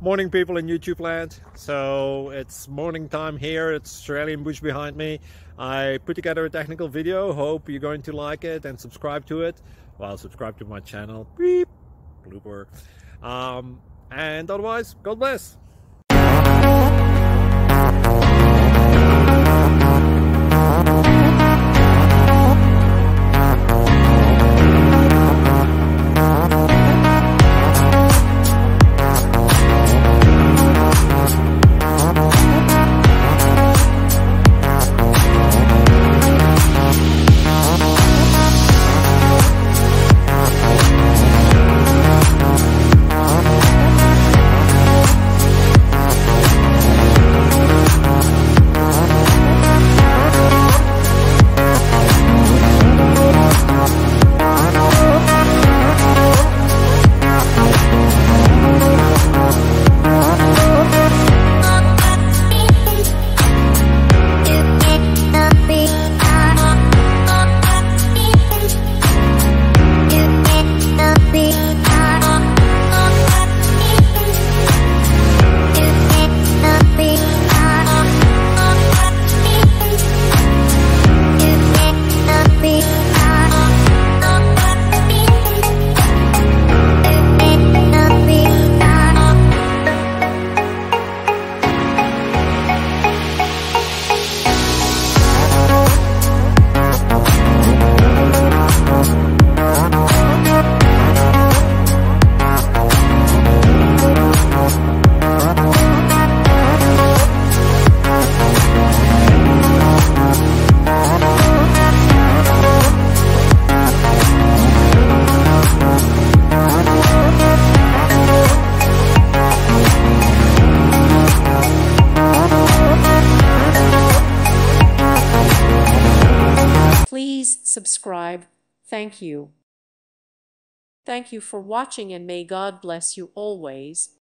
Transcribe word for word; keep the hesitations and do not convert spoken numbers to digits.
Morning, people in YouTube land. So it's morning time here. It's Australian bush behind me. I put together a technical video. Hope you're going to like it and subscribe to it. Well, subscribe to my channel. Beep. Blooper. Um, and otherwise, God bless. Please subscribe. Thank you. Thank you for watching, and may God bless you always.